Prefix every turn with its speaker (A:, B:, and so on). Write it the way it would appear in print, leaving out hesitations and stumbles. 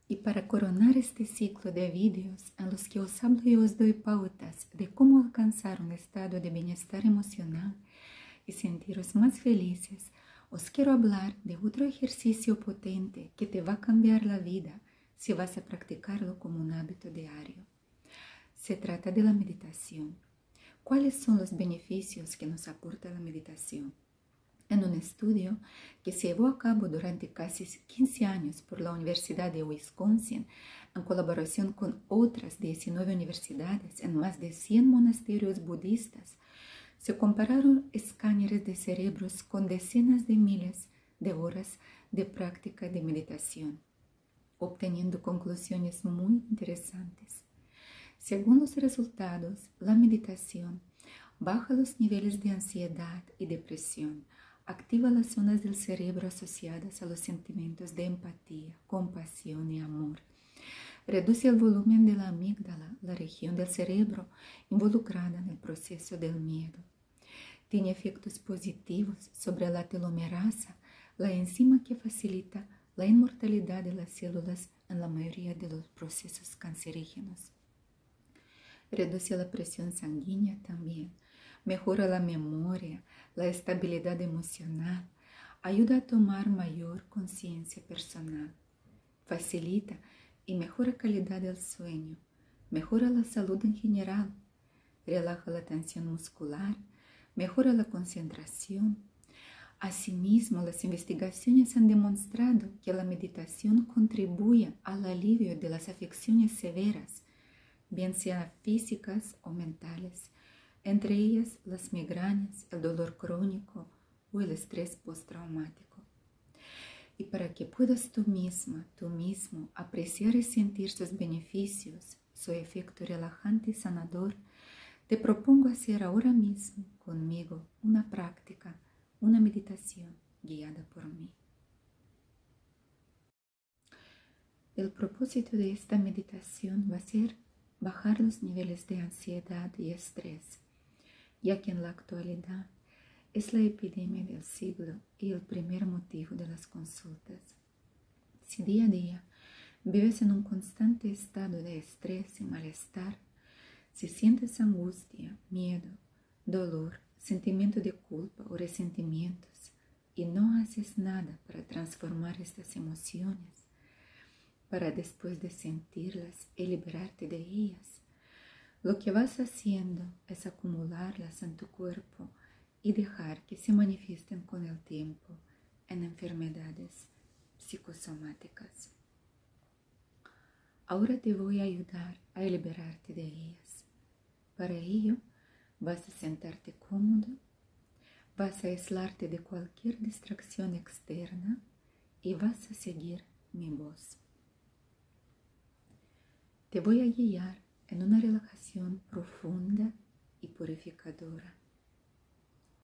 A: Y para coronar este ciclo de vídeos en los que os hablo y os doy pautas de cómo alcanzar un estado de bienestar emocional y sentiros más felices, os quiero hablar de otro ejercicio potente que te va a cambiar la vida si vas a practicarlo como un hábito diario. Se trata de la meditación. ¿Cuáles son los beneficios que nos aporta la meditación? En un estudio que se llevó a cabo durante casi 15 años por la Universidad de Wisconsin, en colaboración con otras 19 universidades en más de 100 monasterios budistas, se compararon escáneres de cerebros con decenas de miles de horas de práctica de meditación, obteniendo conclusiones muy interesantes. Según los resultados, la meditación baja los niveles de ansiedad y depresión, activa las zonas del cerebro asociadas a los sentimientos de empatía, compasión y amor. Reduce el volumen de la amígdala, la región del cerebro involucrada en el proceso del miedo. Tiene efectos positivos sobre la telomerasa, la enzima que facilita la inmortalidad de las células en la mayoría de los procesos cancerígenos. Reduce la presión sanguínea también, mejora la memoria, la estabilidad emocional, ayuda a tomar mayor conciencia personal, facilita y mejora calidad del sueño, mejora la salud en general, relaja la tensión muscular, mejora la concentración. Asimismo, las investigaciones han demostrado que la meditación contribuye al alivio de las afecciones severas, bien sean físicas o mentales, entre ellas las migrañas, el dolor crónico o el estrés postraumático. Y para que puedas tú mismo apreciar y sentir sus beneficios, su efecto relajante y sanador, te propongo hacer ahora mismo conmigo una práctica, una meditación guiada por mí. El propósito de esta meditación va a ser bajar los niveles de ansiedad y estrés, ya que en la actualidad es la epidemia del siglo y el primer motivo de las consultas. Si día a día vives en un constante estado de estrés y malestar, si sientes angustia, miedo, dolor, sentimiento de culpa o resentimientos y no haces nada para transformar estas emociones, para después de sentirlas y liberarte de ellas, lo que vas haciendo es acumularlas en tu cuerpo y dejar que se manifiesten con el tiempo en enfermedades psicosomáticas. Ahora te voy a ayudar a liberarte de ellas. Para ello, vas a sentarte cómodo, vas a aislarte de cualquier distracción externa y vas a seguir mi voz. Te voy a guiar en una relajación profunda y purificadora.